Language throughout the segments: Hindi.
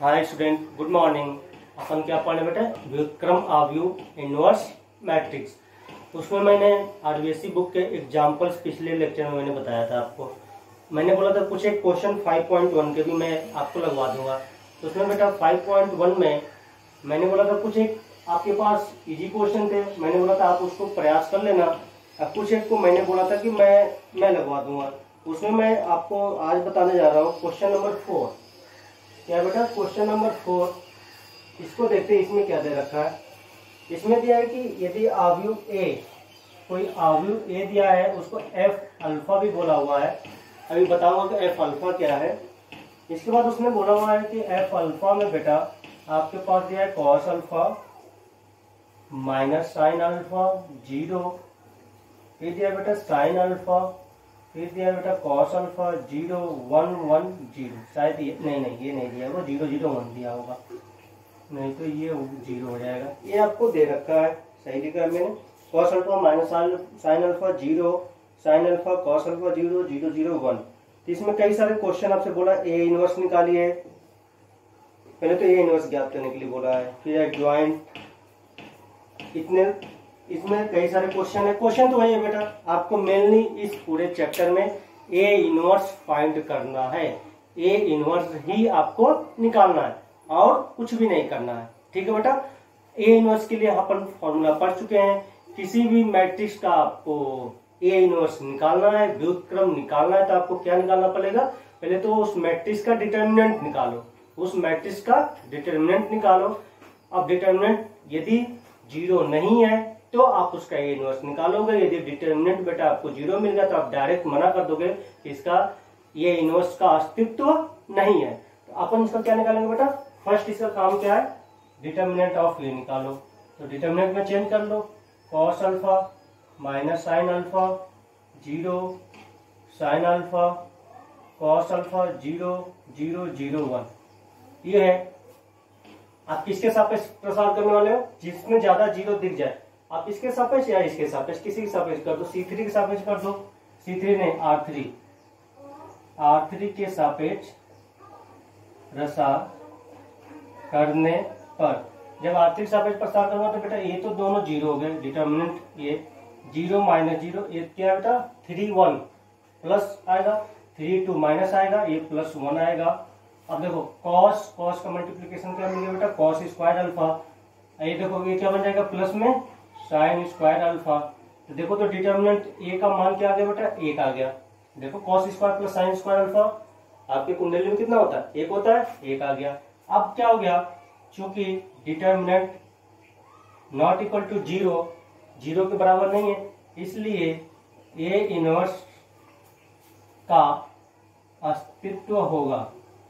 हाय स्टूडेंट, गुड मॉर्निंग। अपन क्या पढ़े बेटा? व्युत्क्रम आव्यूह इनवर्स मैट्रिक्स। उसमें मैंने आरबीएससी बुक के एग्जाम्पल्स पिछले लेक्चर में मैंने बताया था आपको। मैंने बोला था कुछ एक क्वेश्चन 5.1 के भी मैं आपको लगवा दूंगा। तो उसमें बेटा 5.1 में मैंने बोला था कुछ एक आपके पास इजी क्वेश्चन थे। मैंने बोला था आप उसको प्रयास कर लेना। अब कुछ एक को मैंने बोला था कि मैं लगवा दूंगा। उसमें मैं आपको आज बताने जा रहा हूँ क्वेश्चन नंबर 4। क्या बेटा? Question number 4। इसको देखते हैं, इसमें क्या दे रखा है। इसमें दिया है कि यदि आव्यूह ए, कोई आव्यूह ए दिया है, उसको एफ अल्फा भी बोला हुआ है। अभी बताऊंगा कि एफ अल्फा क्या है। इसके बाद उसने बोला हुआ है कि एफ अल्फा में बेटा आपके पास दिया है cos alpha minus sine alpha 0, फिर दिया बेटा साइन अल्फा, फिर दिया बेटा कॉस अल्फा 0 1 1 0। शायद ये नहीं ये नहीं दिया, वो 0 0 1 दिया होगा, नहीं तो ये 0 हो जाएगा। ये आपको दे रखा है, सही लिखा है मैंने। Cos alpha minus sine alpha 0, sine alpha cos alpha 0 0 0 1। तो इसमें कई सारे क्वेश्चन आपसे बोला ए इनवर्स निकालिए। पहले तो ए इनवर्स ज्ञात करने के लिए बोला है, फिर एडजॉइंट, इतने इसमें कई सारे क्वेश्चन है। क्वेश्चन तो वही है बेटा, आपको मेनली इस पूरे चैप्टर में ए इनवर्स फाइंड करना है। ए इनवर्स ही आपको निकालना है और कुछ भी नहीं करना है, ठीक है बेटा। ए इनवर्स के लिए अपन फॉर्मूला पढ़ चुके हैं। किसी भी मैट्रिक्स का आपको ए इनवर्स निकालना है, व्युत्क्रम निकालना है, तो आपको क्या निकालना पड़ेगा? पहले तो उस मैट्रिक्स का डिटर्मिनेंट निकालो, उस मैट्रिक्स का डिटर्मिनेंट निकालो। अब डिटर्मिनेंट यदि 0 नहीं है तो आप उसका ए इनवर्स निकालोगे। यदि डिटर्मिनेंट बेटा आपको 0 मिल गया तो आप डायरेक्ट मना कर दोगे कि इसका ए इनवर्स का अस्तित्व नहीं है। तो अपन इसका क्या निकालेंगे बेटा? फर्स्ट इसका काम क्या है? डिटर्मिनेंट ऑफ ए निकालो। तो डिटर्मिनेंट में चेंज कर लो, cos alpha minus sine alpha 0, sine alpha cos alpha 0 0 0 1। ये है। आप किसके सापेक्ष प्रसार करने वाले हो? जिसमें ज्यादा 0 दिख जाए आप इसके सापेक्ष या इसके सापेक्ष, किसी के सापेक्ष कर दो। C3 के सापेक्ष कर दो, C3 नहीं R3 के सापेक्ष प्रसार करने पर, जब R3 के सापेक्ष प्रसार करूंगा तो बेटा ये तो दोनों 0 हो गए। डिटर्मिनेंट ये 0 माइनस 0, ये क्या है बेटा? 3 1 प्लस आएगा, 3 2 माइनस आएगा, ये प्लस 1 आएगा। अब देखो कॉस का मल्टीप्लीकेशन क्या मिल गया बेटा? Cos square alpha. ये देखो ये क्या बन जाएगा? प्लस में साइन स्क्वायर अल्फा। तो देखो तो डिटर्मिनेंट ए का मान क्या आ गया बेटा? 1 आ गया। देखो cos square plus sine square alpha आपके कुंडली में कितना होता है? 1 होता है, 1 आ गया। अब क्या हो गया? चूंकि डिटर्मिनेंट नॉट इक्वल टू 0 के बराबर नहीं है, इसलिए ए इनवर्स का अस्तित्व होगा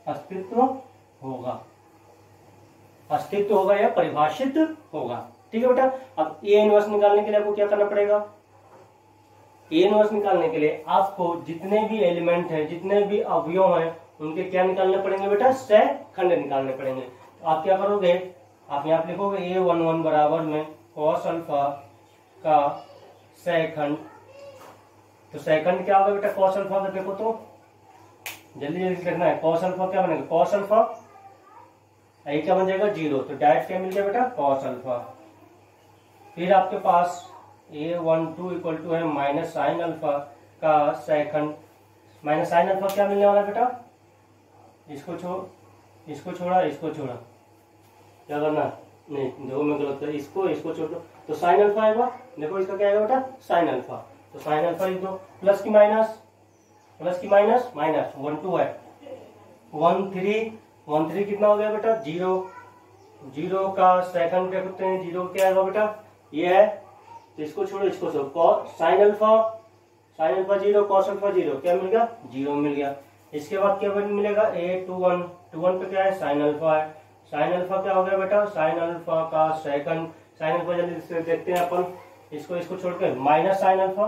या परिभाषित होगा, ठीक है बेटा। अब ए इनवर्स निकालने के लिए आपको क्या करना पड़ेगा? ए इनवर्स निकालने के लिए आपको जितने भी एलिमेंट हैं, जितने भी अवयव हैं, उनके क्या निकालने पड़ेंगे बेटा? सहखंड निकालने पड़ेंगे। तो आप क्या करोगे? आप यहाँ लिखोगे A11 बराबर में कॉस अल्फा का सहखंड। तो सहखंड क्या होगा बेटा कॉस अल्फा का? देखो तो जल्दी जल्दी लिखना है। कॉस अल्फा क्या बनेगा? कॉस अल्फा, ये क्या बन जाएगा? 0। तो डायरेक्ट क्या मिल गया बेटा? Cos alpha. फिर आपके पास A12 इक्वल टू है माइनस साइन अल्फा का सेकंड। माइनस साइन अल्फा क्या मिलने वाला बेटा? इसको छोड़ा क्या करना? नहीं, दो में गलत कर, इसको छोड़ दो। तो साइन अल्फा आएगा। देखो इसका क्या आएगा बेटा? Sine alpha. तो साइन अल्फा लिख दो। प्लस की माइनस माइनस 1 2 है, 1 3 कितना हो गया बेटा? 0 का सेकंड क्या करते हैं? 0 क्या आएगा बेटा? ये है। तो इसको छोड़ो, साइन अल्फा 0 कॉस अल्फा 0, क्या मिल गया? 0 मिल गया। इसके बाद क्या मिलेगा? A21 पे क्या है? साइन अल्फा है। साइन अल्फा क्या हो गया बेटा? साइन अल्फा का सेकंड। साइन अल्फा जल्दी से देखते हैं अपन। इसको छोड़ के माइनस साइन अल्फा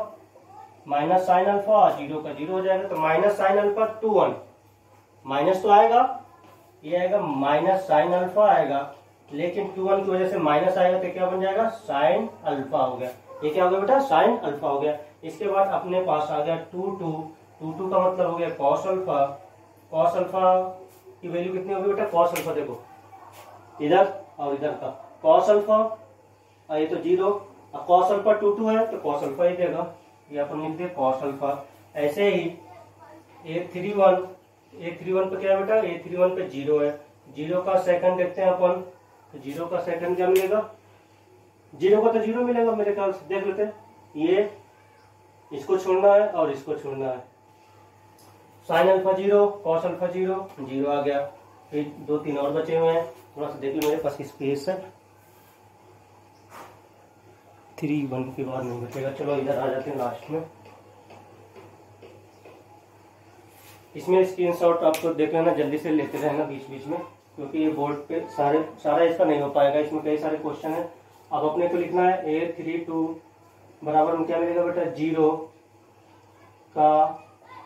0 का 0 हो जाएगा। तो माइनस साइन अल्फा 21, माइनस तो आएगा, ये आएगा माइनस साइन अल्फा आएगा, लेकिन 21 की वजह से माइनस आएगा तो क्या बन जाएगा? साइन अल्फा हो गया। ये क्या हो गया बेटा? साइन अल्फा हो गया। इसके बाद अपने पास आ गया 2 2 का मतलब हो गया कॉस अल्फा की वैल्यू कितनी होगी बेटा, कॉस अल्फा देखो इधर और इधर का कॉस अल्फा, और ये तो 0, और कॉस अल्फा 2 है तो कॉस अल्फा ही देगा, ये अपन लिख दे कॉस अल्फा। ऐसे ही A31 पे क्या है बेटा, A31 पे 0 है, 0 का सेकंड देखते हैं अपन, तो 0 का सेकंड क्या मिलेगा, 0 का तो 0 मिलेगा मेरे ख्याल से, देख लेते हैं। ये इसको छोड़ना है और इसको छोड़ना है, साइन अल्फा 0, कॉस अल्फा 0, 0 आ गया। फिर 2-3 और बचे हुए हैं, थोड़ा सा देख लो मेरे पास स्पेस है, 3-1 के बाद नहीं बचेगा। चलो इधर आ जाते हैं लास्ट में, इसमें स्क्रीनशॉट आपको देख लेना, जल्दी से लेते रहना बीच बीच में, क्योंकि ये बोर्ड पे सारा इसका नहीं हो पाएगा, इसमें कई सारे क्वेश्चन है। अब अपने को लिखना है A32 बराबर में क्या मिलेगा बेटा, 0 का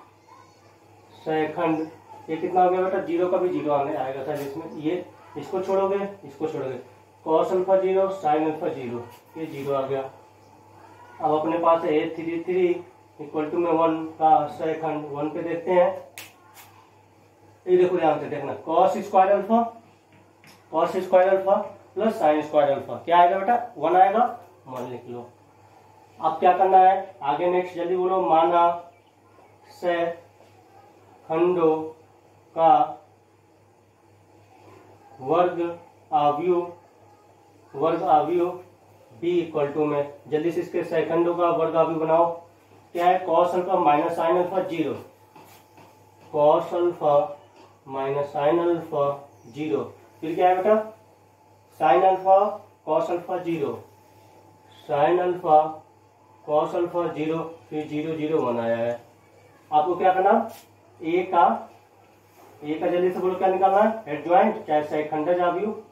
सेकंड, ये कितना हो गया बेटा, 0 का भी 0 आने आएगा सर इसमें, ये इसको छोड़ोगे इसको छोड़ोगे, कॉस अल्फा 0 साइन अल्फा 0, ये 0 आ गया। अब अपने पास है A33 इक्वल टू में 1 का सेकंड, 1 पे देखते हैं, ये देखो ध्यान से देखना, cos square alpha plus sine square alpha क्या आएगा बेटा, 1 आएगा, 1 लिख लो। अब क्या करना है आगे, नेक्स्ट जल्दी बोलो, माना से खंडों का वर्ग आव्यूह बी इक्वल टू में, जल्दी से इसके सेकंडों का वर्ग आव्यूह बनाओ। क्या है, cos alpha minus sine alpha 0, cos alpha minus sine alpha 0, फिर क्या है बेटा, sine alpha cos alpha 0, sine alpha cos alpha 0, फिर 0 0 1 आया है। आपको क्या करना, ए का जल्दी से बोलो क्या निकालना है, एडजॉइंट चाहे सहखंडज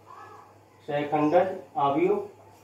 आव्यूह,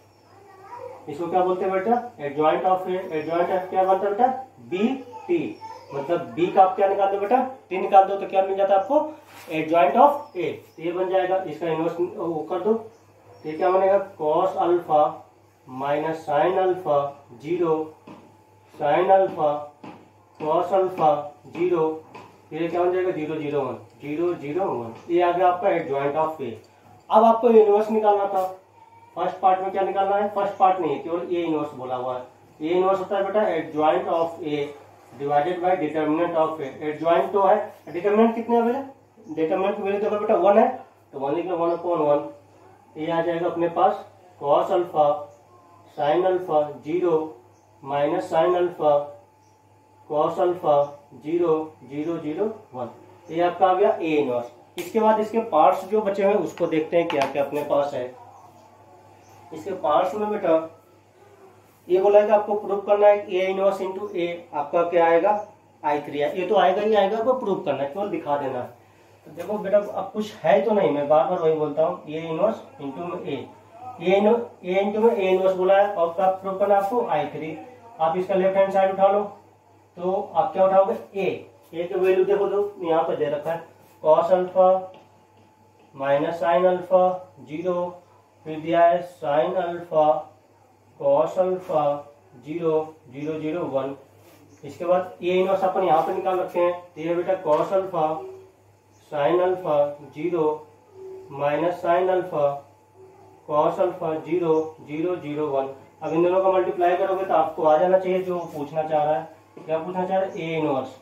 इसको क्या बोलते हैं बेटा, एडजॉइंट ऑफ क्या बनता है बेटा, बी टी, मतलब बी का आप क्या निकाल दो बेटा, टी निकाल दो तो क्या मिल जाता है आपको, एडजॉइंट ऑफ ए, ये बन जाएगा। इसका इनवर्स वो कर दो, तो ये क्या बनेगा, cos alpha minus sine alpha 0, sine alpha cos alpha 0, ये क्या बन जाएगा, 0 0 1, 0 0 1, ये आ गया आपका एडजॉइंट ऑफ ए। अब आपको इनवर्स निकालना था, फर्स्ट पार्ट में क्या निकालना है, फर्स्ट पार्ट नहीं है, केवल ए इनवर्स बोला हुआ है। ए इनवर्स होता है बेटा adjoint of A divided by determinant of A, adjoint तो है, डिटर्मिनेंट कितने है बेटा, डिटर्मिनेंट की वैल्यू देखो बेटा 1 है, तो 1 लिख लो, 1/1, ये आ जाएगा अपने पास cos alpha sine alpha 0 minus sine alpha cos alpha 0 0 0 1, ये आपका आ गया ए इनवर्स। इसके बाद इसके पार्ट्स जो बचे हुए उसको देखते हैं क्या क्या अपने पास है। इसके पार्ट्स में बेटा ये बोला है कि आपको प्रूव करना है ए इनवर्स इंटू ए, आपका क्या आएगा, I3, ये तो आएगा ही आएगा, आपको प्रूव करना है, केवल दिखा देना है। तो देखो बेटा अब कुछ है तो नहीं, मैं बार बार वही बोलता हूँ, A inverse into A, A into में ए इनवर्स बोला है, और क्या प्रूव करना है आपको, I3। आप इसका लेफ्ट हैंड साइड उठा लो, तो आप क्या उठाओगे, ए की वैल्यू देखो, तो यहाँ पे दे रखा है cos alpha minus sine alpha 0, फिर दिया है साइन अल्फा कॉस अल्फा 0 0 0 1, इसके बाद ए इनवर्स अपन यहाँ पे निकाल रखे हैं, तो ये बेटा cos alpha sine alpha 0 minus sine alpha cos alpha 0 0 0 1। अब इन दोनों का मल्टीप्लाई करोगे तो आपको आ जाना चाहिए जो पूछना चाह रहा है, क्या पूछना चाह रहा है, ए इनवर्स।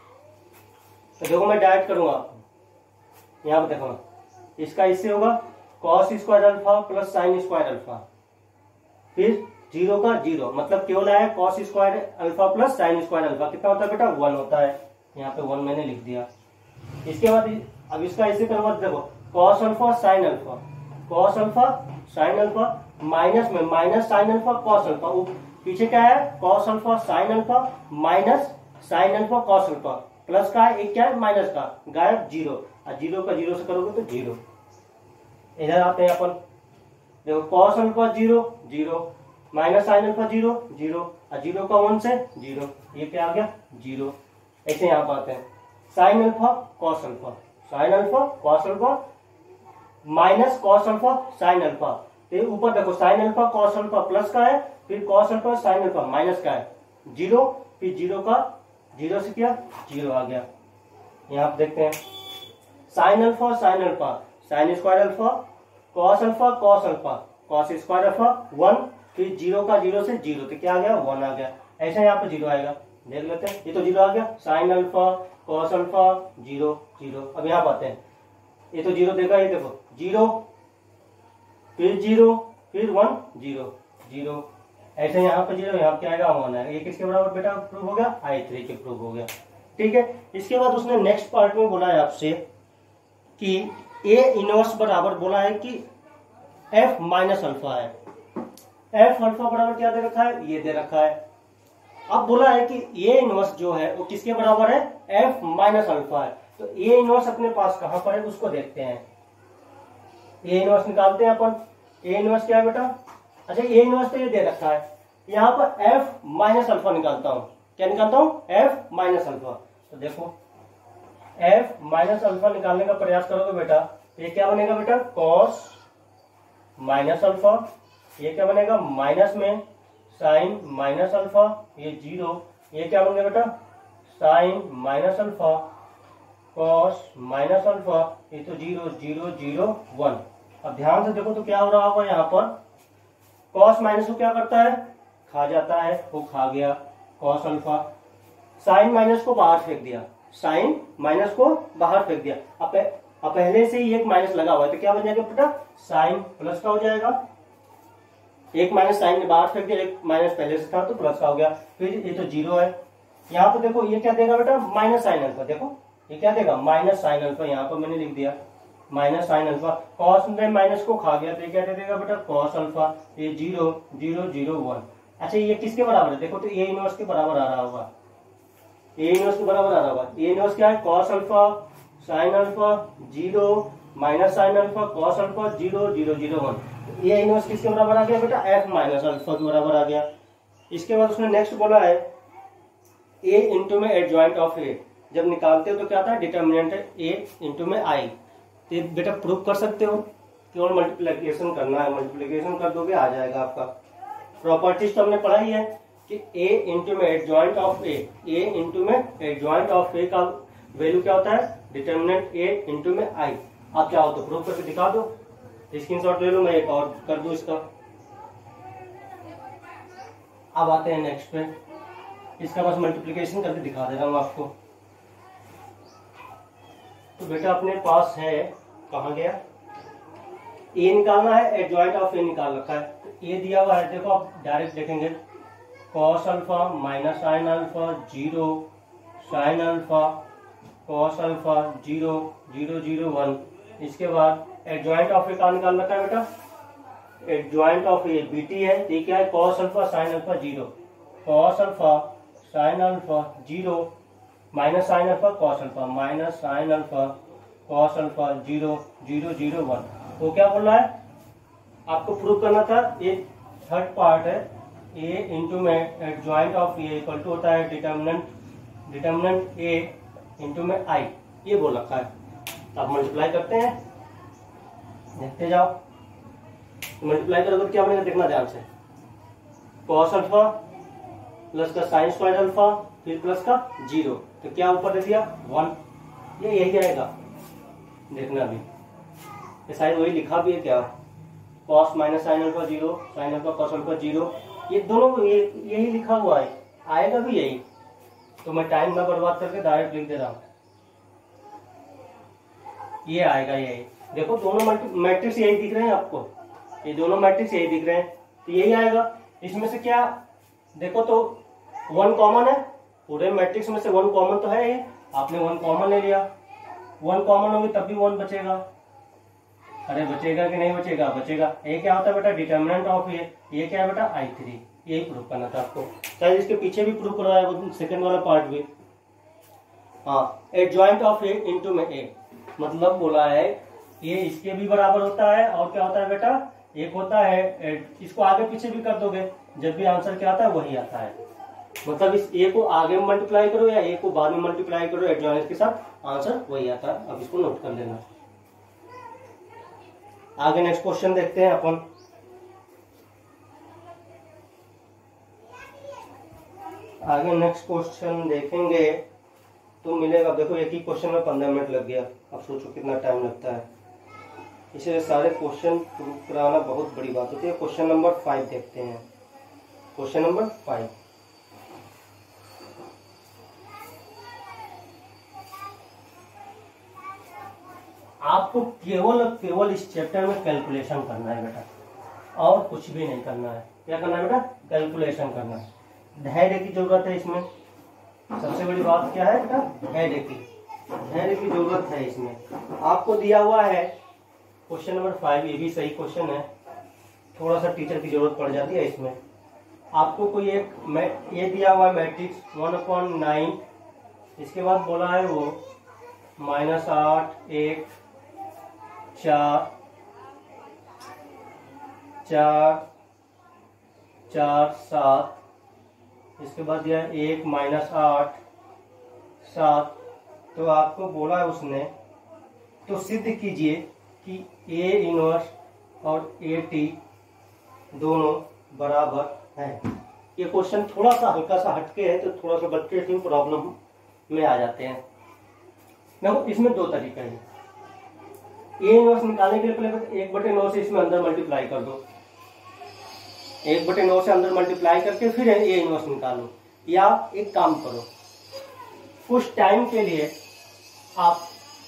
तो देखो मैं डायरेक्ट करूंगा, यहाँ पे देखो इसका इससे होगा cos square alpha plus sine square alpha, फिर 0 का 0, मतलब केवल आया cos square alpha plus sine square alpha, कितना होता है बेटा, 1 होता है, यहाँ पे 1 मैंने लिख दिया। इसके बाद अब इसका ऐसे करो, देखो cos alpha sine alpha, cos alpha sine alpha minus में minus sine alpha cos alpha, पीछे क्या है, cos alpha sine alpha minus sine alpha cos alpha, plus का है एक क्या है, माइनस का, गायब 0, और 0 का 0 से करोगे तो 0। इधर आते हैं अपन, देखो cos alpha 0 0 minus sine alpha 0 0, और 0 का 1 से 0, ये क्या आ गया 0। ऐसे यहाँ पर आते हैं sine alpha cos alpha, sine alpha cos alpha minus cos alpha sine alpha, तो ऊपर देखो sine alpha cos alpha plus का है, फिर cos alpha sine alpha minus का है 0, फिर 0 का 0 से क्या 0 आ गया। यहाँ आप देखते हैं sine alpha sine alpha, sine square alpha, cos alpha cos alpha, cos square alpha 1, फिर 0 का 0 से 0, तो क्या आ गया 1 आ गया। ऐसे यहाँ पे 0 आएगा, देख लेते हैं। ये तो 0 आ गया, साइन अल्फा कॉस अल्फा 0 0। अब यहाँ पाते हैं, ये तो 0 देगा, ये देखो 0 फिर 0 फिर 1 0 0, ऐसे यहाँ पे 0, यहाँ क्या आएगा 1 आएगा। ये किसके बराबर बेटा प्रूव हो गया, I3 के प्रूव हो गया। ठीक है, इसके बाद उसने नेक्स्ट पार्ट में बोला है आपसे कि ए इनवर्स बराबर बोला है कि f माइनस अल्फा है। f अल्फा बराबर क्या दे रखा है, ये दे रखा है। अब बोला है कि ए इनवर्स जो है वो किसके बराबर है, f माइनस अल्फा है। तो ए इनवर्स अपने पास कहां पर है उसको देखते हैं। ए इनवर्स निकालते हैं अपन। ए इनवर्स क्या है बेटा, अच्छा ए इनवर्स तो ये दे रखा है, यहाँ पर f माइनस अल्फा निकालता हूं। क्या निकालता हूं, f माइनस अल्फा। तो देखो f माइनस अल्फा निकालने का प्रयास करोगे बेटा, तो ये क्या बनेगा बेटा, कॉस माइनस अल्फा, ये क्या बनेगा माइनस में साइन माइनस अल्फा, ये 0, ये क्या बन गया बेटा sine minus alpha cos minus alpha, ये तो 0 0 0 1। अब ध्यान से देखो तो क्या हो रहा होगा, यहाँ पर कॉस माइनस को क्या करता है, खा जाता है, वो खा गया कॉस अल्फा। साइन माइनस को बाहर फेंक दिया, साइन माइनस को बाहर फेंक दिया। अब पहले से ही एक माइनस लगा हुआ है, तो क्या बन जाएगा बेटा, साइन प्लस का हो जाएगा। एक माइनस साइन ने बाहर फेंक दिया, एक माइनस पहले से था तो प्लस का हो गया। फिर ये तो 0 है, यहाँ पे देखो ये क्या देगा बेटा, माइनस साइन अल्फा। देखो ये क्या देगा, माइनस साइन अल्फा, यहाँ पर मैंने लिख दिया माइनस साइन अल्फा। कॉस ने माइनस को खा गया, तो ये क्या दे देगा बेटा, कॉस अल्फा, ये 0 0 0 1। अच्छा ये किसके बराबर है, देखो तो ए इनवर्स के बराबर आ रहा होगा, ए इनवर्स के बराबर आ रहा होगा। ए इनवर्स क्या है, cos alpha sine alpha 0 minus sine alpha cos alpha 0 0 0 1। A inverse किसके बराबर आ गया बेटा, f माइनस अल्फा के बराबर आ गया। इसके बाद उसने नेक्स्ट बोला है a इंटू में एडजॉइंट ऑफ a। जब निकालते हो तो क्या आता है, डिटर्मिनेंट है a इंटू में i। तो बेटा प्रूव कर सकते हो, केवल मल्टीप्लिकेशन करना है, मल्टीप्लिकेशन कर दोगे आ जाएगा आपका। प्रॉपर्टीज तो हमने पढ़ा ही है कि a इंटू में adjoint of a, a into में एडजॉइंट ऑफ a का वैल्यू क्या होता है, डिटर्मिनेंट a इंटू में i। आप क्या हो तो प्रूव करके दिखा दो, स्क्रीनशॉट ले लो, मैं एक और कर दूं इसका। अब आते हैं नेक्स्ट पे, इसका बस मल्टीप्लिकेशन करके दिखा दे रहा हूं आपको। तो बेटा अपने पास है, कहाँ गया, ए निकालना है, एडजॉइंट ऑफ ए निकाल रखा है। तो ए दिया हुआ है, देखो आप डायरेक्ट देखेंगे, cos alpha minus sine alpha 0 sine alpha cos alpha 0 0 0 1। इसके बाद एडजॉइंट ऑफ ए का निकाल रखा है बेटा, एडजॉइंट ऑफ ए बीटी है, तो क्या है, cos alpha sine alpha 0 cos alpha sine alpha 0 minus sine alpha cos alpha minus sine alpha cos alpha 0 0 0 1। वो क्या बोल रहा है, आपको प्रूव करना था, ये थर्ड पार्ट है, ए इंटू में adjoint of A equal to होता है डिटर्मिनेंट ए इंटू में आई, ये बोल रखा है। तो आप मल्टीप्लाई करते हैं, देखते जाओ, मल्टीप्लाई करोगे तो क्या बनेगा, देखना ध्यान से, कॉस अल्फा प्लस का साइन स्क्वायर अल्फा फिर प्लस का 0, तो क्या ऊपर दे दिया 1, ये यही आएगा, देखना भी ये शायद वही लिखा भी है क्या, cos minus sine alpha 0 sine alpha cos alpha 0, ये दोनों यही लिखा हुआ है, आएगा भी यही। तो मैं टाइम ना बर्बाद करके डायरेक्ट लिख दे रहा हूँ, ये आएगा यही। देखो दोनों मैट्रिक्स यही दिख रहे हैं आपको, ये दोनों मैट्रिक्स यही दिख रहे हैं, तो यही आएगा। इसमें से क्या देखो तो 1 कॉमन है, पूरे मैट्रिक्स में से 1 कॉमन तो है ही, आपने 1 कॉमन ले लिया, 1 कॉमन होगी तब भी 1 बचेगा। अरे बचेगा कि नहीं बचेगा, बचेगा। ये क्या होता है बेटा, डिटर्मिनेंट ऑफ ये क्या है बेटा I3, यही प्रूव करना था आपको। शायद इसके पीछे भी प्रूव करवाया वो सेकंड वाला पार्ट भी। हाँ, एडजॉइंट ऑफ ए इंटू में ए, मतलब बोला है ये इसके भी बराबर होता है, और क्या होता है बेटा, एक होता है, इसको आगे पीछे भी कर दोगे जब भी आंसर क्या आता है वही आता है। मतलब इस ए को आगे मल्टीप्लाई करो या ए को बाद में मल्टीप्लाई करो एडजॉइंट के साथ, आंसर वही आता है। अब इसको नोट कर लेना। आगे नेक्स्ट क्वेश्चन देखते हैं अपन। आगे नेक्स्ट क्वेश्चन देखेंगे तो मिलेगा, देखो एक ही क्वेश्चन में 15 मिनट लग गया। अब सोचो कितना टाइम लगता है। इसलिए सारे क्वेश्चन प्रूव कराना बहुत बड़ी बात होती है। क्वेश्चन नंबर 5 देखते हैं। क्वेश्चन नंबर 5, आपको केवल इस चैप्टर में कैलकुलेशन करना है बेटा, और कुछ भी नहीं करना है। क्या करना है बेटा? कैलकुलेशन करना है। धैर्य की जरूरत है इसमें। सबसे बड़ी बात क्या है बेटा? धैर्य की जरूरत है इसमें। आपको दिया हुआ है क्वेश्चन नंबर 5, ये भी सही क्वेश्चन है। थोड़ा सा टीचर की जरूरत पड़ जाती है इसमें। आपको कोई एक ये दिया हुआ है मैट्रिक्स 1/9, इसके बाद बोला है वो -8, 1, 4, 4, 4, 7, इसके बाद दिया 1, -8, 7। तो आपको बोला है उसने, तो सिद्ध कीजिए कि A इनवर्स और AT दोनों बराबर है। ये क्वेश्चन थोड़ा सा हल्का सा हटके है, तो थोड़ा सा बच्चे इसमें प्रॉब्लम में आ जाते हैं। देखो इसमें दो तरीका है। A इनवर्स निकालने के लिए पहले 1/9 से इसमें अंदर मल्टीप्लाई कर दो। 1/9 से अंदर मल्टीप्लाई करके फिर A इनवर्स निकालो। या एक काम करो, कुछ टाइम के लिए आप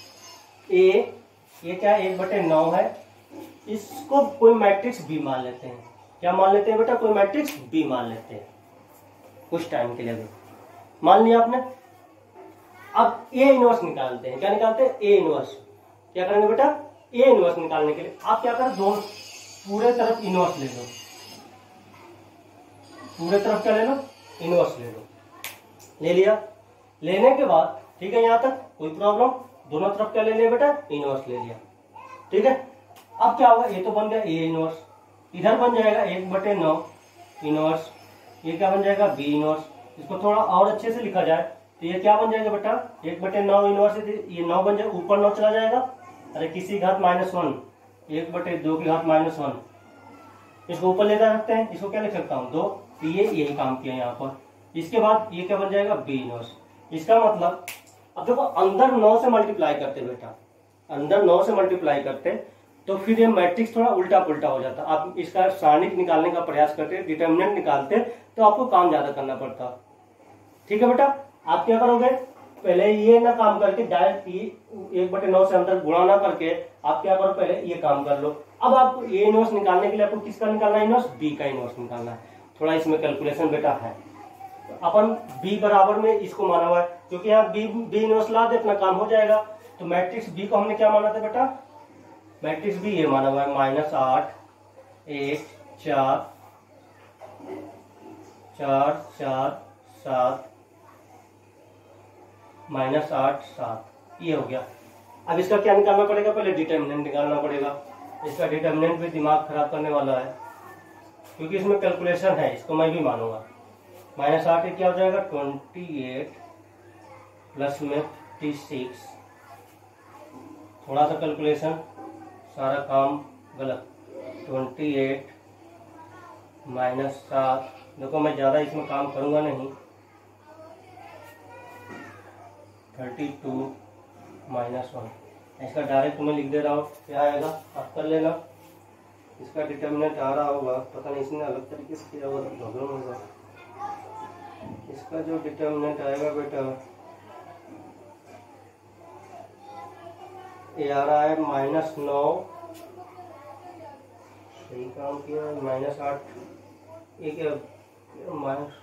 ये क्या 1/9 है, इसको कोई मैट्रिक्स B मान लेते हैं। क्या मान लेते हैं बेटा? कोई मैट्रिक्स B मान लेते हैं कुछ टाइम के लिए भी। मान लिया आपने। अब A इनवर्स निकालते हैं। क्या निकालते हैं? A inverse. क्या करेंगे बेटा? A इनवर्स निकालने के लिए आप क्या करें, दोनों पूरे तरफ इनवर्स ले लो। पूरे तरफ क्या ले लो? इनवर्स ले लो। ले लिया। लेने के बाद ठीक है, यहां तक कोई प्रॉब्लम? दोनों तरफ क्या ले लिया बेटा? इनवर्स ले लिया। ठीक है, अब क्या होगा? ये तो बन गया A इनवर्स, इधर बन जाएगा 1/9 इनवर्स। ये क्या बन जाएगा? B inverse. इसको थोड़ा और अच्छे से लिखा जाए तो ये क्या बन जाएगा बेटा? 1/9 इनवर्स, ये 9 बन जाएगा, ऊपर 9 चला जाएगा। अरे किसी घात -1, 1/2 की घात -1, इसको ऊपर ले जा सकते हैं। इसको क्या लिख सकता हूँ? 2। तो ये यही काम किया यहाँ पर। इसके बाद ये क्या बन जाएगा? B inverse. इसका मतलब अब देखो, अंदर 9 से मल्टीप्लाई करते बेटा, अंदर 9 से मल्टीप्लाई करते तो फिर ये मैट्रिक्स थोड़ा उल्टा पुल्टा हो जाता। आप इसका सारणिक निकालने का प्रयास करते, डिटर्मिनेंट निकालते, तो आपको काम ज्यादा करना पड़ता। ठीक है बेटा, आप क्या करोगे? पहले ये ना काम करके डायरेक्ट 1/9 से अंदर गुणा ना करके आप क्या करो, पहले ये काम कर लो। अब आप A इनवर्स निकालने के लिए आपको किसका निकालना है? इनवर्स B का इनवर्स निकालना है। थोड़ा इसमें कैलकुलेशन बेटा है। अपन B बराबर में इसको माना हुआ है, क्योंकि यहाँ B इनवर्स ला दे, अपना काम हो जाएगा। तो मैट्रिक्स B को हमने क्या माना था बेटा? मैट्रिक्स B ये माना हुआ है -8, 1, 4, 4, 4, 7, -8, 7। ये हो गया। अब इसका क्या निकालना पड़ेगा? पहले डिटर्मिनेंट निकालना पड़ेगा। इसका डिटर्मिनेंट भी दिमाग खराब करने वाला है, क्योंकि इसमें कैलकुलेशन है, इसको मैं भी मानूंगा। -8 क्या हो जाएगा? 28 प्लस में 56। थोड़ा सा कैलकुलेशन, सारा काम गलत। 28 -7, देखो मैं ज्यादा इसमें काम करूंगा नहीं। 32 -1, इसका डायरेक्ट मैं लिख दे रहा हूँ। क्या आएगा आप कर लेना। इसका डिटर्मिनेंट आ रहा होगा, पता नहीं इसने अलग तरीके से किया होगा तो प्रॉब्लम होगा। इसका जो डिटर्मिनेंट आएगा बेटा, ये आ रहा है -9, सही काम किया, -8, एक माइनस,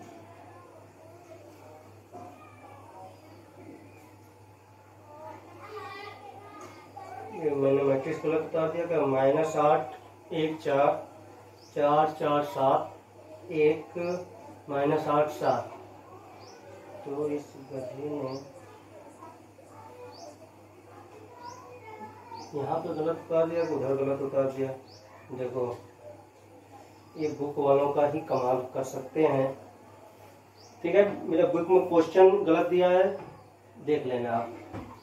मैंने मैट्रिक्स गलत बता दिया क्या? -8, 1, 4, 4, 4, 7, 1, -8, 7। तो इस गधे ने यहाँ पे गलत उतार दिया, उधर गलत उतार दिया। देखो ये बुक वालों का ही कमाल कर सकते हैं। ठीक है, मेरा बुक में क्वेश्चन गलत दिया है, देख लेना आप।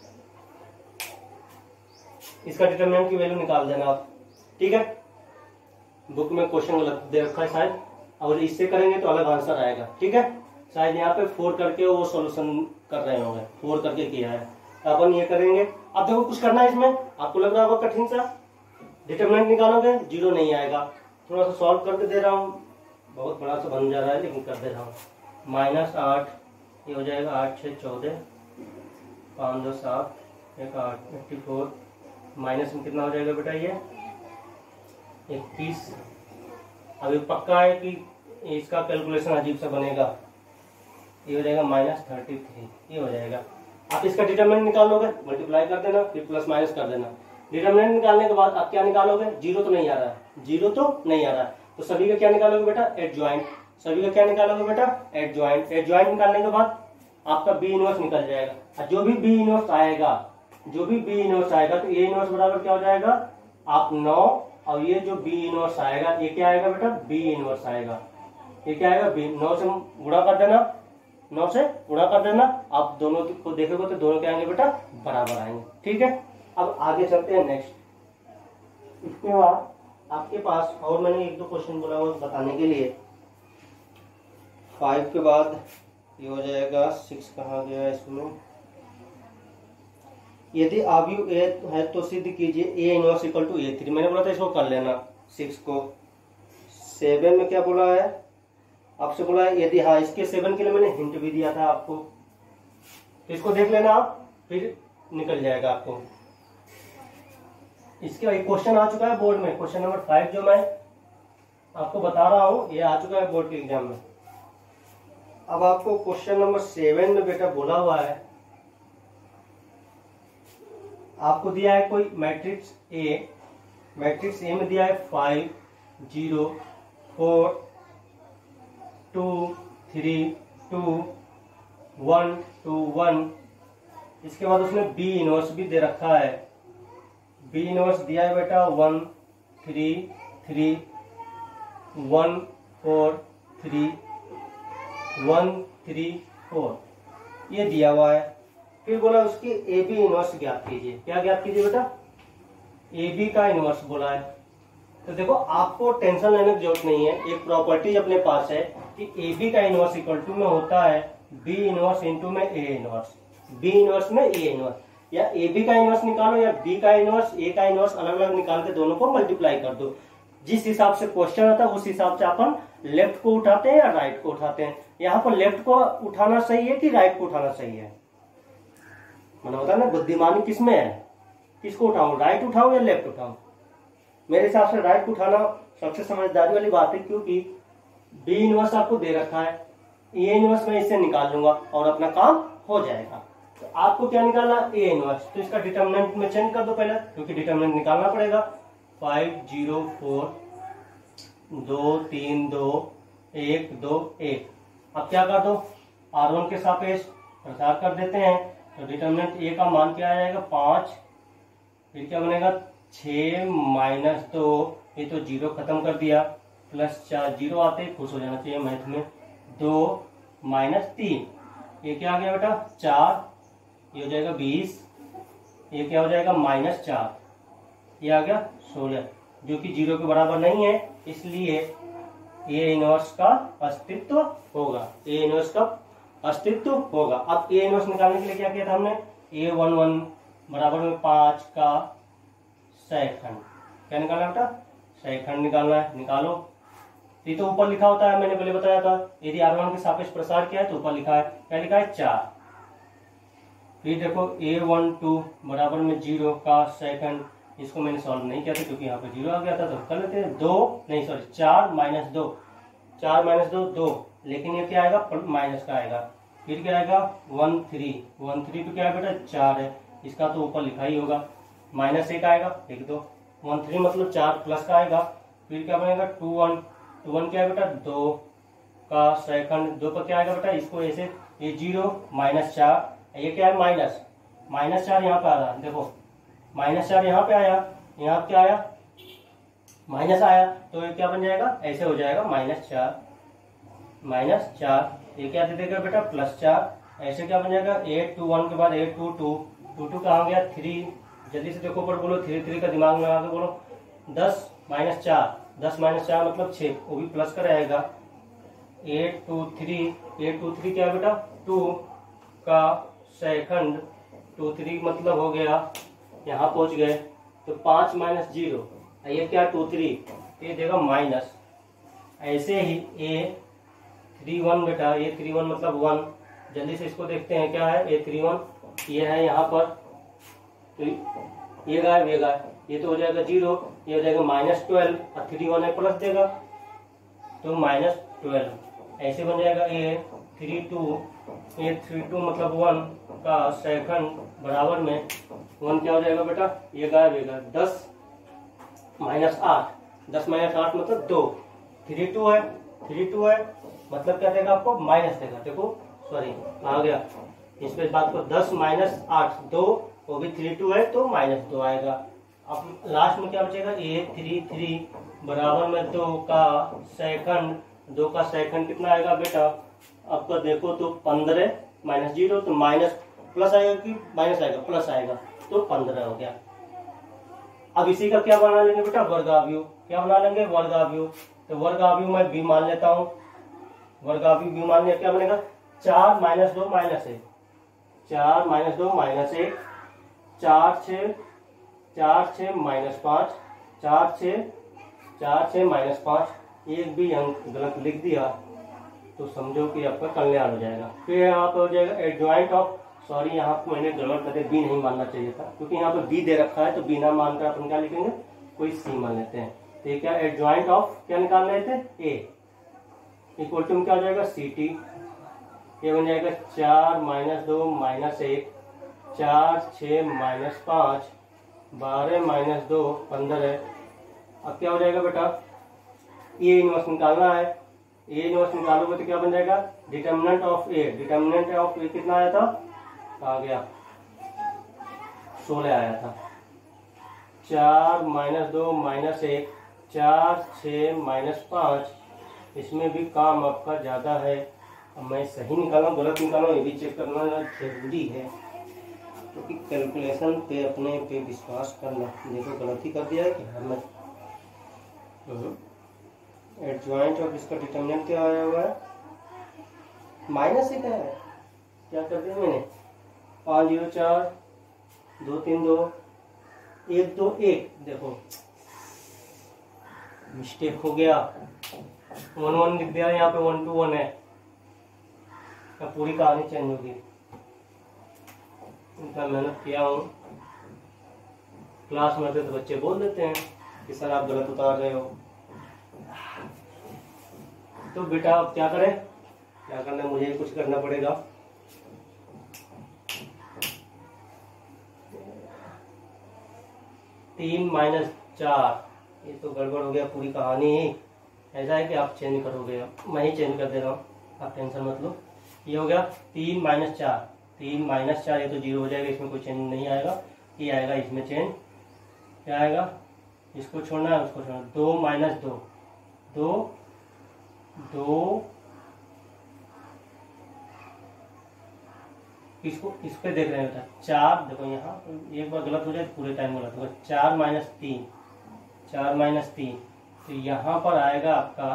इसका डिटरमिनेंट की वैल्यू निकाल देना आप। ठीक है, बुक में क्वेश्चन गलत दे रखा है शायद, और इससे करेंगे तो अलग आंसर आएगा। ठीक है, शायद यहाँ पे 4 करके वो सॉल्यूशन कर रहे होंगे, 4 करके किया है। अपन ये करेंगे अब देखो कुछ करना है इसमें, आपको लग रहा होगा कठिन सा, डिटरमिनेंट निकालोगे 0 नहीं आएगा। थोड़ा सा सॉल्व करके दे रहा हूँ, बहुत बड़ा सा बन जा रहा है लेकिन कर दे रहा हूँ। -8 ये हो जाएगा 8 6 14, 5 2 7 1 8 84, माइनस में कितना हो जाएगा बेटा ये 21। अभी पक्का है कि इसका कैलकुलेशन अजीब सा बनेगा, ये हो जाएगा -33, ये हो जाएगा। आप इसका डिटरमिनेंट निकालोगे, मल्टीप्लाई कर देना, फिर प्लस माइनस कर देना। डिटरमिनेंट निकालने के बाद आप क्या निकालोगे, 0 तो नहीं आ रहा है, 0 तो नहीं आ रहा है, तो सभी का क्या निकालोगे बेटा, एडजॉइंट। सभी का क्या निकालोगे बेटा, एडजॉइंट। एडजॉइंट निकालने के बाद आपका बी इनवर्स निकल जाएगा, और जो भी बी इनवर्स आएगा, जो भी बी इनवर्स आएगा, तो ए इनवर्स बराबर क्या हो जाएगा, आप 9, और ये जो बी इनवर्स आएगा ये क्या आएगा बेटा, बी इनवर्स आएगा। ये क्या आएगा, बी। 9 से गुणा कर देना, 9 से गुणा कर देना, आप दोनों को देखोगे तो दोनों क्या आएंगे बेटा, बराबर आएंगे। ठीक है, अब आगे चलते हैं नेक्स्ट। इसके बाद आपके पास और मैंने 1-2 क्वेश्चन बोला हुआ बताने के लिए। 5 के बाद ये हो जाएगा 6, कहाँ गया इसमें, यदि अवयव ए है तो सिद्ध कीजिए A inverse equal to A3। मैंने बोला था इसको कर लेना 6 को। 7 में क्या बोला है, आपसे बोला है यदि, हाँ इसके 7 के लिए मैंने हिंट भी दिया था आपको, तो इसको देख लेना आप, फिर निकल जाएगा आपको। इसके एक क्वेश्चन आ चुका है बोर्ड में, क्वेश्चन नंबर 5 जो मैं आपको बता रहा हूं, ये आ चुका है बोर्ड के एग्जाम में। अब आपको क्वेश्चन नंबर 7 में बेटा बोला हुआ है, आपको दिया है कोई मैट्रिक्स ए, मैट्रिक्स ए में दिया है 5 0 4 2 3 2 1 2 1। इसके बाद उसने बी इनवर्स भी दे रखा है, बी इनवर्स दिया है बेटा 1 3 3 1 4 3 1 3 4, ये दिया हुआ है। फिर बोला उसकी ए बी इनवर्स ज्ञात कीजिए। क्या ज्ञात कीजिए बेटा, ए बी का इनवर्स बोला है। तो देखो आपको टेंशन लेने की जरूरत नहीं है, एक प्रॉपर्टी अपने पास है कि ए बी का इनवर्स इक्वल टू में होता है बी इनवर्स इंटू में ए इनवर्स, बी इनवर्स में ए इनवर्स। या ए बी का इनवर्स निकालो या बी का इनवर्स, ए का इनवर्स, अलग अलग निकाल के दोनों को मल्टीप्लाई कर दो। जिस हिसाब से क्वेश्चन आता है उस हिसाब से अपन लेफ्ट को उठाते हैं या राइट को उठाते हैं। यहाँ पर लेफ्ट को उठाना सही है कि राइट को उठाना सही है, मैंने होता है ना बुद्धिमानी किसमें है, किसको उठाऊं, राइट उठाऊं या लेफ्ट उठाऊं। मेरे हिसाब से राइट को उठाना सबसे समझदारी वाली बात है, क्योंकि बी इनवर्स आपको दे रखा है, ए इनवर्स मैं इससे निकाल लूंगा और अपना काम हो जाएगा। तो आपको क्या निकालना, ए इनवर्स। तो इसका डिटरमिनेंट में चेंज कर दो पहले, क्योंकि डिटरमिनेंट निकालना पड़ेगा। 5 0 4 2 3 2 1 2 1। अब क्या कर दो, R1 के सापेक्ष प्रसार कर देते हैं, तो डिटरमिनेंट ए का मान क्या आ जाएगा 5, फिर क्या बनेगा 6 - 2, ये तो 0 खत्म कर दिया, +4, 0 आते ही खुश हो जाना चाहिए मैथ में, 2 - 3, ये क्या आ गया बेटा 4, ये हो जाएगा 20, ये क्या हो जाएगा -4, ये आ गया 16, जो कि 0 के बराबर नहीं है, इसलिए ए इनवर्स का अस्तित्व होगा, ए इनवर्स का अस्तित्व होगा। अब ए इनवर्स निकालने के लिए क्या किया था हमने, A11 बराबर में 5 का सैखंड। क्या निकालना बेटा, सैखंड निकालना है, निकालो। ये तो ऊपर लिखा होता है, मैंने पहले बताया था, यदि R1 के सापेक्ष प्रसार किया है तो ऊपर लिखा है, क्या लिखा है 4। फिर देखो A12 बराबर में 0 का सैखंड, इसको मैंने सॉल्व नहीं किया था क्योंकि यहाँ पे 0 आ गया था, तो कर लेते हैं 4 - 2, 4 - 2 2, लेकिन ये क्या आएगा माइनस का आएगा। फिर क्या आएगा 13 पे क्या है बेटा 4 है, इसका तो ऊपर लिखा ही होगा, -1 आएगा, लिख दो 13 मतलब 4 प्लस का आएगा। फिर क्या बनेगा 21 क्या है बेटा 2 का सैकंड, 2 पर क्या आएगा बेटा, इसको ऐसे, ये 0 -4, ये क्या है -4 यहाँ पे आ रहा, देखो -4 यहाँ पे आया, यहाँ क्या आया माइनस आया, तो ये क्या बन जाएगा, ऐसे हो जाएगा -4, ये क्या दे देगा बेटा +4, ऐसे क्या बन जाएगा 821 के बाद 822 कहाँ गया 3, जल्दी से देखो पर बोलो 3 का दिमाग में आगे बोलो, 10 - 4 मतलब 6, वो भी प्लस का रहेगा, 823 क्या है बेटा 2 का सेकंड, 2 3 मतलब हो गया, यहाँ पहुंच गए तो 5 माइनस 0, ये क्या 2 3, ये देगा माइनस। ऐसे ही ए 3 1 बेटा, ये 3 1 मतलब 1, जल्दी से इसको देखते हैं क्या है, ए 3 1 ये है यहाँ पर, तो ये गायब, ये तो हो जाएगा 0, ये हो जाएगा -12 और 3 1 है प्लस देगा तो -12, ऐसे बन जाएगा ए 3 2 मतलब 1 का सेकंड बराबर में 1 क्या हो जाएगा बेटा, ये गायब, 10 -8, 10 -8 मतलब 2, 3 2 है मतलब क्या देगा आपको, माइनस देगा। देखो सॉरी आ गया इस पे बात को, 10 -8 2, वो भी 3 2 है तो -2 आएगा। अब लास्ट में क्या बचेगा, ये 3 3 बराबर में 2 का सेकंड, 2 का सेकंड कितना आएगा बेटा आपका, देखो तो 15 -0 तो माइनस प्लस आएगा कि माइनस आएगा, प्लस आएगा तो 15 हो गया। अब इसी का क्या बना लेंगे बेटा, वर्गावयव। क्या बना लेंगे, वर्गावयव। तो वर्गावयव मैं बी मान लेता हूँ, वर्गावयव बी मान लिया, क्या बनेगा 4 - 2 -1, 4 - 2 -1, 4 6 -5, 4 6 -5, एक भी अंक गलत लिख दिया तो समझो कि आपका कल्याण हो जाएगा। फिर यहाँ पे हो जाएगा एडजॉइंट ऑफ, सॉरी यहाँ पे मैंने गड़बड़ करके बी नहीं मानना चाहिए था, क्योंकि यहाँ पे बी दे रखा है तो बी ना मानकर अपन क्या लिखेंगे, कोई सी मान लेते हैं। तो ये क्या एडजॉइंट ऑफ क्या निकाल रहे थे, ए इक्वल टू क्या हो जाएगा, सी टी, ये बन जाएगा 4 - 2 -1, 4 6 -5, 12 - 2 15। अब क्या हो जाएगा बेटा, ए इनवर्स निकालना है, ए इनवर्स निकालोगे तो क्या बन जाएगा, determinant of A, determinant of A कितना आया था, आ गया 16 आया था। 4 - 2 -1, 4 6 -5, इसमें भी काम आपका ज्यादा है। अब मैं सही निकाला गलत निकाला ये भी चेक करना जरूरी है, क्योंकि कैलकुलेशन पे अपने पे विश्वास करना। देखो गलती कर दिया है कि हमें एडजॉइंट और इसका डिटर्मिनेंट क्या आया हुआ है, माइनस ही क्या है, क्या कर दिया मैंने, 5 0 4 2 3 2 1 2 1, देखो मिस्टेक हो गया, 1 1 लिख दिया, यहाँ पे 1 2 1 है, अब पूरी कहानी चेंज होगी। इतना मेहनत किया हूँ, क्लास में तो बच्चे बोल देते हैं कि सर आप गलत उतार रहे हो, तो बेटा अब क्या करें, क्या करना, मुझे कुछ करना पड़ेगा। तीन -4, ये तो गड़बड़ हो गया पूरी कहानी ही। ऐसा है कि आप चेंज करोगे, मैं ही चेंज कर दे रहा हूँ, आप टेंशन मत लो। ये हो गया 3 - 4, 3 - 4, ये तो 0 हो जाएगा, इसमें कोई चेंज नहीं आएगा, ये आएगा इसमें चेंज, क्या आएगा, इसको छोड़ना है उसको छोड़ना, 2 - 2 2 2, इसको इस पे देख रहे हैं 4, देखो यहाँ एक बार गलत हो जाए तो पूरे टाइम गलत होगा, 4 - 3, 4 - 3, तो यहाँ पर आएगा आपका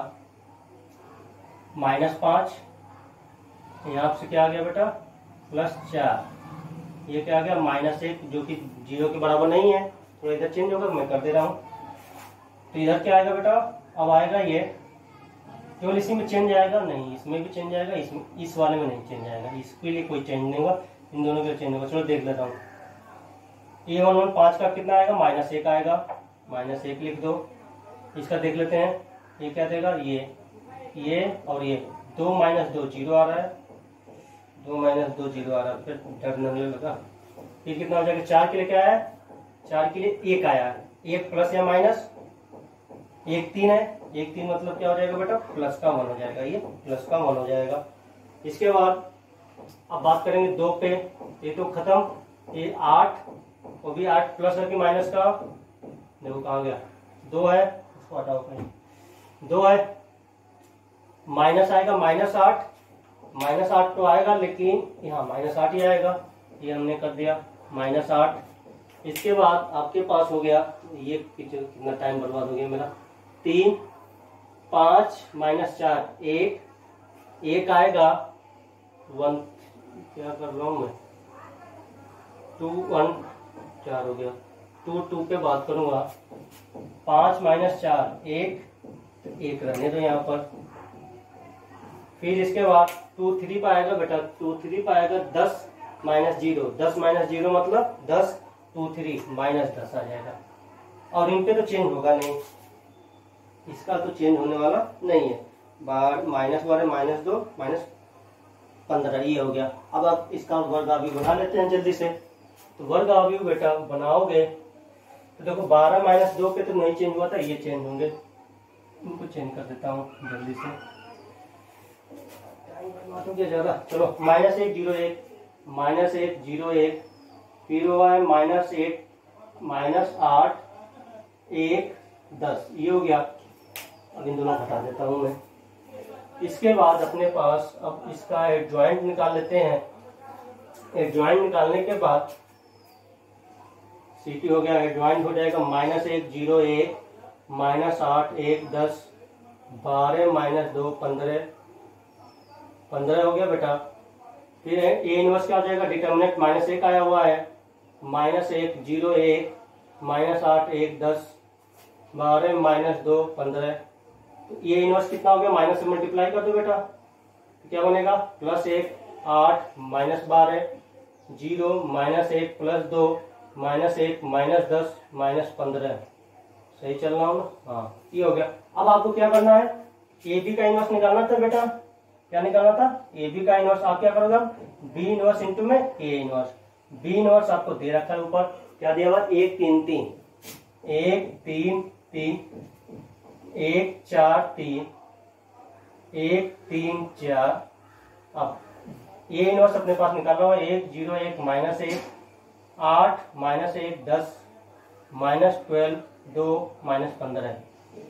-5, यहाँ से क्या आ गया बेटा, +4, ये क्या आ गया -1, जो कि 0 के बराबर नहीं है, तो इधर चेंज होगा, मैं कर दे रहा हूँ। तो इधर क्या आएगा बेटा, अब आएगा ये, केवल इसी में चेंज आएगा, नहीं इसमें भी चेंज आएगा, इसमें इस वाले में नहीं चेंज आएगा, इसके लिए कोई चेंज नहीं होगा, इन दोनों के चेंज होगा। चलो देख लेता हूँ, ये 1 1 5 का कितना आएगा, -1 आएगा, -1 लिख दो। इसका देख लेते हैं, ये क्या देगा, ये और ये 2 - 2 0 आ रहा है, 2 - 2 0 आ रहा है, फिर डर लगने लगा। ये कितना हो जाएगा, 4 के लिए क्या है, 4 के लिए 1 आया है, 1 प्लस या माइनस, 1 3 है, 1 3 मतलब क्या हो जाएगा बेटा, प्लस का 1 हो जाएगा, ये प्लस का 1 हो जाएगा। इसके बाद अब बात करेंगे 2 पे, ये तो खत्म, ये 8, वो भी 8 प्लस है कि माइनस का, देखो कहाँ गया, 2 है, उसको हटाओ कहीं, 2 है, माइनस आएगा -8 तो आएगा, लेकिन यहाँ -8 ही आएगा, ये हमने कर दिया -8। इसके बाद आपके पास हो गया, ये कितना टाइम बर्बाद हो गया मेरा, 3 5 -4 1 आएगा, 1 क्या कर रहा हूँ मैं, 2 1 4 हो गया। 2 2 पे बात करूंगा, 5 माइनस 4 1, तो 1 रहने दो यहाँ पर। फिर इसके बाद 2 3 पे आएगा बेटा, 2 3 पे आएगा 10 माइनस 0, 10 माइनस 0 मतलब 10, 2 3 माइनस 10 आ जाएगा। और इन पे तो चेंज होगा नहीं, इसका तो चेंज होने वाला नहीं है। माइनस 12 माइनस 2 माइनस 15, ये हो गया। अब आप इसका वर्ग अवयव बना लेते हैं जल्दी से। तो वर्ग अवयव बेटा बनाओगे तो देखो 12 माइनस 2 पे तो नहीं चेंज हुआ था, ये चेंज होंगे। इनको चेंज कर देता हूँ जल्दी से, ज्यादा। चलो -1 0 1, -1 0 1, फिर हुआ है -8 -8 1 10, ये हो गया। अब इन दोनों हटा देता हूँ मैं। इसके बाद अपने पास अब इसका एडजॉइंट निकाल लेते हैं। एडजॉइंट निकालने के बाद सीटी हो गया, एडजॉइंट हो जाएगा -1 0 1, -8 1 10, 12 माइनस 2 15, 15 हो गया बेटा। फिर ए इनवर्स क्या हो जाएगा, डिटर्मिनेंट -1 आया हुआ है, -1 0 1, -8 1 10, 12 माइनस 2 15। तो ये इनवर्स कितना हो गया, माइनस से मल्टीप्लाई कर दो बेटा, क्या बनेगा +1 8 -12 0 -1 +2 -1 -10 -15। सही चल रहा हूँ ना? हाँ, ये हो गया। अब आपको क्या करना है, ए बी का इनवर्स निकालना था बेटा। क्या निकालना था, ए बी का इनवर्स। आप क्या करोगे, बी इनवर्स इंटू में ए इनवर्स। बी इनवर्स आपको दे रखा है ऊपर, क्या दिया हुआ, 1 3 3, 1 3 3, 1 4 3, 1 3 4। अब ए इनवर्स अपने पास निकाल रहा हूँ, 1 0 1 -1 8 -1 10 -12 2 -15 है।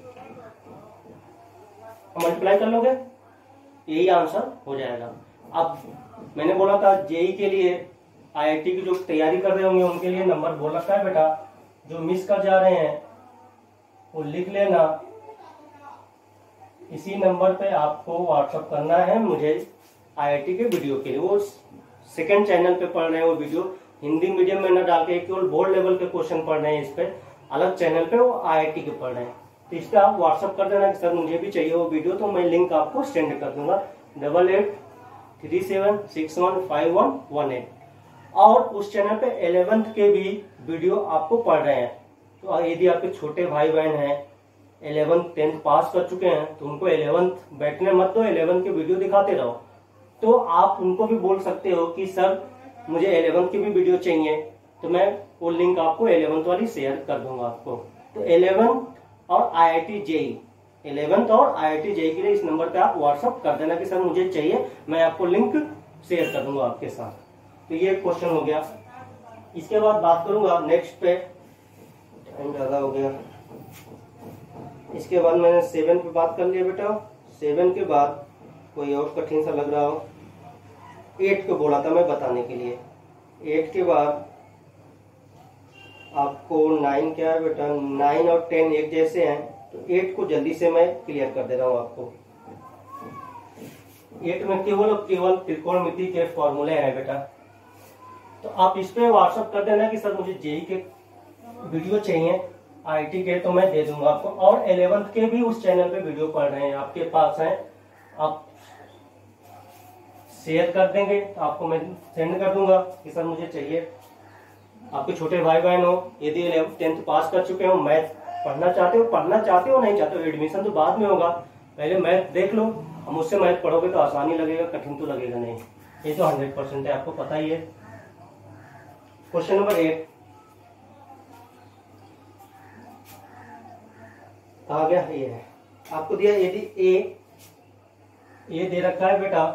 मल्टीप्लाई कर लोगे, यही आंसर हो जाएगा। अब मैंने बोला था जेई के लिए, आईआईटी की जो तैयारी कर रहे होंगे उनके लिए नंबर बोल रखा है बेटा। जो मिस कर जा रहे हैं वो लिख लेना। इसी नंबर पे आपको व्हाट्सअप करना है मुझे आईआईटी के वीडियो के लिए। वो सेकंड चैनल पे पढ़ रहे हैं वो वीडियो, हिंदी मीडियम में न डाल के केवल बोर्ड लेवल के क्वेश्चन पढ़ रहे हैं, इस पे अलग चैनल पे वो आईआईटी के पढ़ रहे हैं। तो इस पे आप व्हाट्सअप कर देना कि सर मुझे भी चाहिए वो वीडियो, तो मैं लिंक आपको सेंड कर दूंगा 8837615118। और उस चैनल पे 11th के भी वीडियो आपको पढ़ रहे हैं। तो यदि आपके छोटे भाई बहन हैं 11th 10th पास कर चुके हैं तो उनको 11th बैठने मत दो, 11th के वीडियो दिखाते रहो। तो आप उनको भी बोल सकते हो कि सर मुझे 11th की भी वीडियो चाहिए, तो मैं वो लिंक आपको 11th वाली शेयर कर दूंगा आपको। तो 11th और आईआईटी जेई, 11th और आईआईटी जेई के लिए इस नंबर पे आप व्हाट्सअप कर देना कि सर मुझे चाहिए, मैं आपको लिंक शेयर कर दूंगा आपके साथ। तो ये क्वेश्चन हो गया। इसके बाद बात करूंगा नेक्स्ट पे, टाइम ज्यादा हो गया। इसके बाद मैंने 7 पे बात कर लिया बेटा। 7 के बाद कोई और कठिन सा लग रहा हो, 8 को बोला था मैं बताने के लिए। 8 के बाद आपको 9 क्या है बेटा, 9 और 10 एक जैसे हैं, तो 8 को जल्दी से मैं क्लियर कर दे रहा हूँ आपको। 8 में केवल और केवल त्रिकोणमिति के फॉर्मूले हैं बेटा। तो आप इस पे व्हाट्सअप कर देना कि सर मुझे जेई के वीडियो चाहिए आईटी के, तो मैं दे दूंगा आपको। और 11th के भी उस चैनल पे वीडियो पढ़ रहे हैं, आपके पास हैं, आप शेयर कर देंगे तो आपको मैं सेंड कर दूंगा कि सर मुझे चाहिए। आपके छोटे भाई बहन हो, यदि 11th 10th पास कर चुके हो, मैथ पढ़ना चाहते हो नहीं चाहते हो, एडमिशन तो बाद में होगा, पहले मैथ देख लो। मुझसे मैथ पढ़ोगे तो आसानी लगेगा, कठिन तो लगेगा नहीं, ये तो 100% है, आपको पता ही है। क्वेश्चन नंबर 8 कहा गया, ये है आपको दिया। यदि ए दे रखा है बेटा,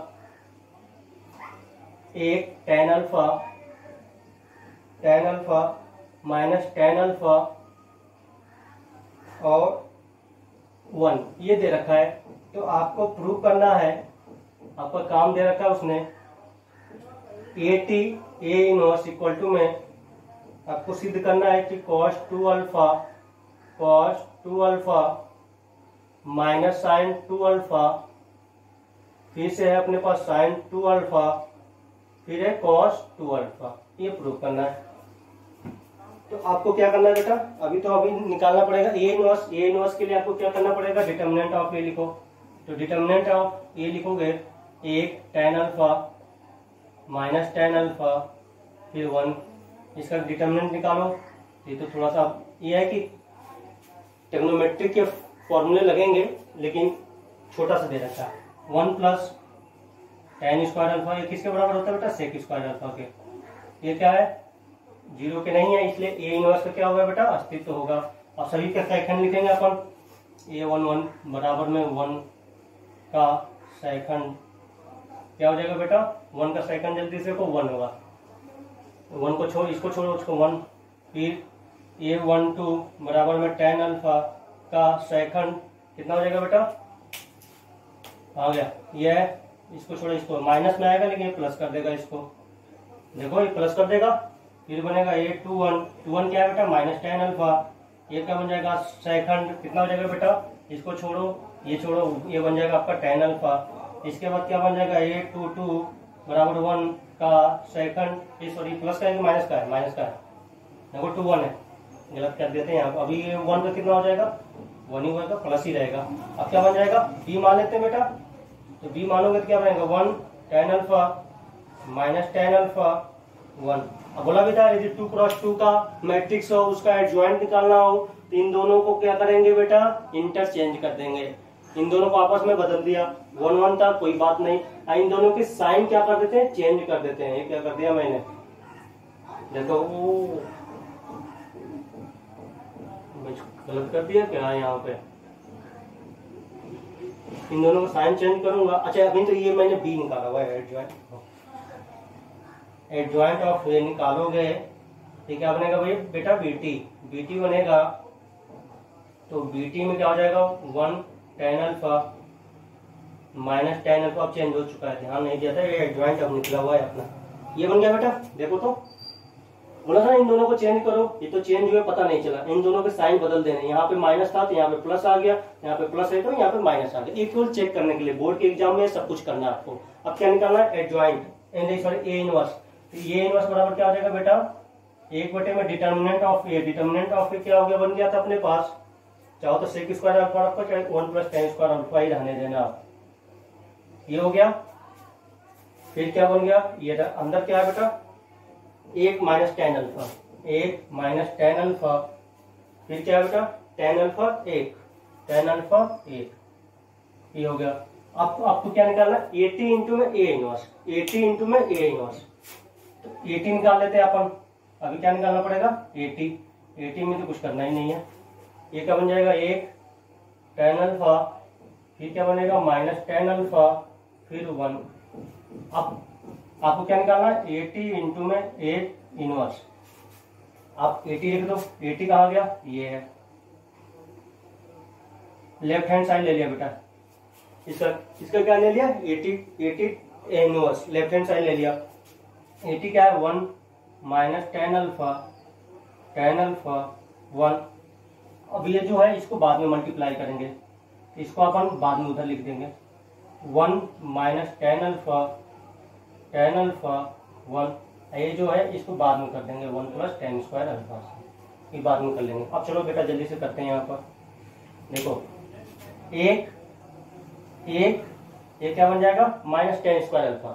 एक tan alpha minus tan alpha और 1 ये दे रखा है, तो आपको प्रूव करना है, आपका काम दे रखा है उसने। ए इनवर्स इक्वल टू में आपको सिद्ध करना है कि cos 2 alpha minus sin 2 alpha, फिर से है अपने पास sin 2 अल्फा, फिर है cos 2 अल्फा। ये प्रूव करना है। तो आपको क्या करना है बेटा, अभी निकालना पड़ेगा ए इनवर्स। ए इनवर्स के लिए आपको क्या करना पड़ेगा, डिटर्मिनेंट ऑफ ए लिखो। तो डिटर्मिनेंट ऑफ ए लिखोगे, एक tan alpha minus tan alpha फिर 1, इसका डिटर्मिनेंट निकालो। ये तो थोड़ा सा ये है कि ट्रिग्नोमेट्रिक के फॉर्मूले लगेंगे, लेकिन छोटा सा दे रखा है। 1 प्लस tan स्क्वायर अल्फा, ये किसके बराबर होता है बेटा, सेक स्क्वायर अल्फा के। ये क्या है, 0 के नहीं है, इसलिए ए इनवर्स का क्या होगा बेटा, अस्तित्व होगा। अब सभी का सेकंड लिखेंगे अपन, A11 बराबर में 1 का सेकंड क्या हो जाएगा बेटा, 1 का सेकंड जल्दी से को 1 होगा। 1 को छोड़, इसको छोड़ो, उसको 1। फिर A12 बराबर में tan अल्फा का सेकंड कितना हो जाएगा बेटा, आ गया। ये है, इसको छोड़ो, इसको माइनस में आएगा लेकिन ये प्लस कर देगा इसको, देखो ये प्लस कर देगा। फिर बनेगा A21, 21 क्या है बेटा, माइनस tan अल्फा। ये क्या बन जाएगा, सेकंड कितना हो जाएगा बेटा, इसको छोड़ो, ये छोड़ो, ये बन जाएगा आपका tan अल्फा। इसके बाद क्या बन जाएगा, A22 बराबर 1 का सेकंड, ये सॉरी प्लस का है कि माइनस का है, माइनस का है, देखो 2 1 है, गलत कर देते हैं यहाँ। अभी ये 1 का कितना हो जाएगा, 1 ही होगा, प्लस ही रहेगा। अब क्या बन जाएगा, b मान लेते हैं बेटा। तो b मानोगे तो क्या बनेगा, 1 tan alpha minus tan alpha 1। अब बोला बेटा यदि 2 क्रॉस 2 का मैट्रिक्स हो, उसका एडजॉइंट निकालना हो, तो इन दोनों को क्या करेंगे बेटा, इंटरचेंज कर देंगे। इन दोनों को आपस में बदल दिया, 1 1 था, कोई बात नहीं। इन दोनों के साइन क्या कर देते हैं, चेंज कर देते हैं। ये क्या कर दिया मैंने, देखो गलत कर दिया क्या यहाँ पे, इन दोनों का साइन चेंज करूंगा। अच्छा अभी तो ये मैंने बी निकाला हुआ है, एडजॉइंट ऑफ ए निकालोगे, ठीक है, बनेगा भाई बेटा बीटी बनेगा। तो बीटी में क्या हो जाएगा, 1 tan alpha minus tan alpha. अब चेंज हो चुका है, ध्यान नहीं दिया था, ये एडजॉइंट अब निकला हुआ है अपना, ये बन गया बेटा। देखो तो बोला था इन दोनों को चेंज करो, ये तो चेंज हुए पता नहीं चला। इन दोनों के साइन बदल देने, यहाँ पे माइनस था तो यहाँ पे प्लस आ गया, यहाँ पे प्लस है तो यहाँ पे माइनस आ गया। इक्वल चेक करने के लिए बोर्ड के एग्जाम में सब कुछ करना है आपको। अब क्या निकालना है, adjoint sorry A inverse. A inverse बराबर क्या हो जाएगा बेटा, 1 में determinant of A. Determinant of A क्या हो गया, बन गया था अपने पास, चाहो तो सेक स्क्वायर अल्फा रखो, चाहे 1 प्लस tan स्क्वायर अल्फा ही रहने देना आप। ये हो गया। फिर क्या बन गया, ये अंदर क्या है बेटा, 1 minus tan alpha, 1 minus tan alpha. फिर क्या है बेटा, tan अल्फा 1, tan अल्फा 1। ये हो गया। अब आपको क्या निकालना है, 80 इंटू में ए इनवर्स, 80 इंटू में ए इनवर्स। तो 80 निकाल लेते हैं अपन। अभी क्या निकालना पड़ेगा, 80 में तो कुछ करना ही नहीं है। ये क्या बन जाएगा, 1 tan अल्फा, फिर क्या बनेगा माइनस tan अल्फा, फिर 1। अब आपको क्या निकालना है, 80 इंटू में ए इनवर्स। आप 80 लिख दो, 80 कहाँ गया, ये है, लेफ्ट हैंड साइड ले लिया बेटा। इसका क्या ले लिया, 80 A inverse, left hand side ले लिया। 80 क्या है, 1 माइनस tan अल्फा 1। अब ये जो है इसको बाद में मल्टीप्लाई करेंगे, इसको अपन बाद में उधर लिख देंगे। 1 माइनस tan अल्फा 1, ये जो है इसको बाद में कर देंगे, 1 प्लस tan स्क्वायर अल्फा से, ये बाद में कर लेंगे। अब चलो बेटा जल्दी से करते हैं। यहाँ पर देखो, एक ये क्या बन जाएगा, minus tan square alpha,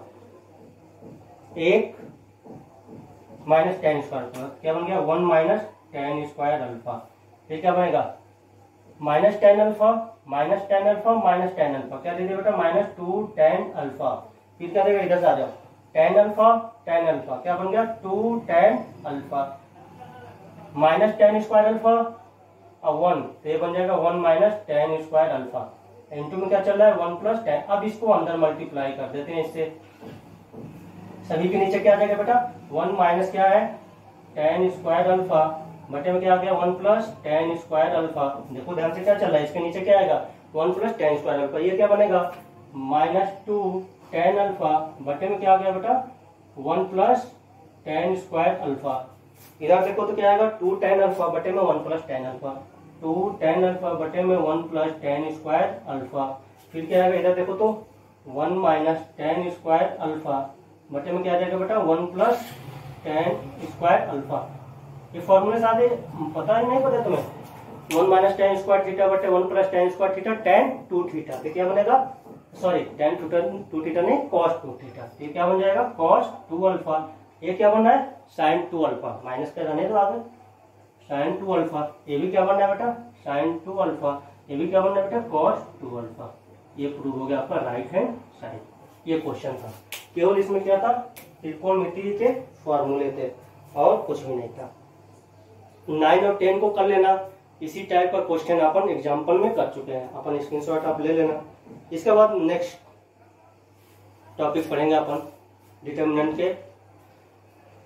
1 minus tan square alpha क्या बन गया, 1 माइनस tan स्क्वायर अल्फा। ये क्या बनेगा, minus tan alpha minus tan alpha minus tan alpha, क्या दे दिया बेटा, -2 tan अल्फा। फिर क्या देगा, इधर से आ जाओ, tan अल्फा क्या बन गया, 2 tan alpha minus tan square alpha और 1, तो ये बन जाएगा 1 minus tan square alpha. Into में क्या चल रहा है, 1 प्लस tan। अब इसको अंदर मल्टीप्लाई कर देते हैं इससे, सभी के नीचे क्या आ जाएगा बेटा, 1 माइनस क्या है, tan स्क्वायर अल्फा बटे में क्या आ गया, 1 प्लस tan स्क्वायर अल्फा। देखो ध्यान से क्या चल रहा है, इसके नीचे क्या आएगा, 1 प्लस tan स्क्वायर अल्फा। ये क्या बनेगा, -2 tan अल्फा बटे में क्या आ गया बेटा, 1 प्लस tan स्क्वायर अल्फा। इधर देखो तो क्या आएगा, 2 tan अल्फा बटे में 1 plus tan alpha, 2 tan alpha बटे में 1 प्लस tan स्क्वायर अल्फा। फिर क्या आएगा, इधर देखो तो 1 माइनस tan स्क्वायर अल्फा बटे में क्या आ जाएगा बेटा, 1 प्लस टेन स्क्वायर अल्फा। ये फॉर्मूले सारे पता ही नहीं पता तुम्हें, 1 माइनस टेन स्क्वायर थीटा बटे 1 plus tan square theta tan two theta. तो क्या बनेगा, सॉरी टेन टू थीटा नहीं कॉस टू थीटा। ये क्या बन जाएगा कॉस टू अल्फा। ये क्या बन रहा है साइन टू अल्फा, माइनस का रहने दो आगे, साइन टू अल्फा। ये भी क्या बन रहा है बेटा साइन टू अल्फा। ये भी क्या बन रहा है बेटा कॉस टू अल्फा। ये प्रूव हो गया आपका राइट हैंड साइड। ये क्वेश्चन था, केवल इसमें क्या था त्रिकोणमिति के फॉर्मूले थे और कुछ भी नहीं था। 9 और 10 को कर लेना, इसी टाइप का क्वेश्चन अपन एग्जाम्पल में कर चुके हैं, अपन स्क्रीनशॉट आप ले लेना। इसके बाद नेक्स्ट टॉपिक पढ़ेंगे अपन डिटर्मिनेंट के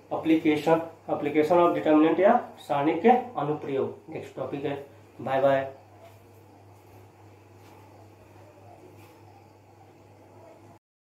एप्लीकेशन ऑफ डिटर्मिनेंट या सारणी के अनुप्रयोग। नेक्स्ट टॉपिक है। Bye bye.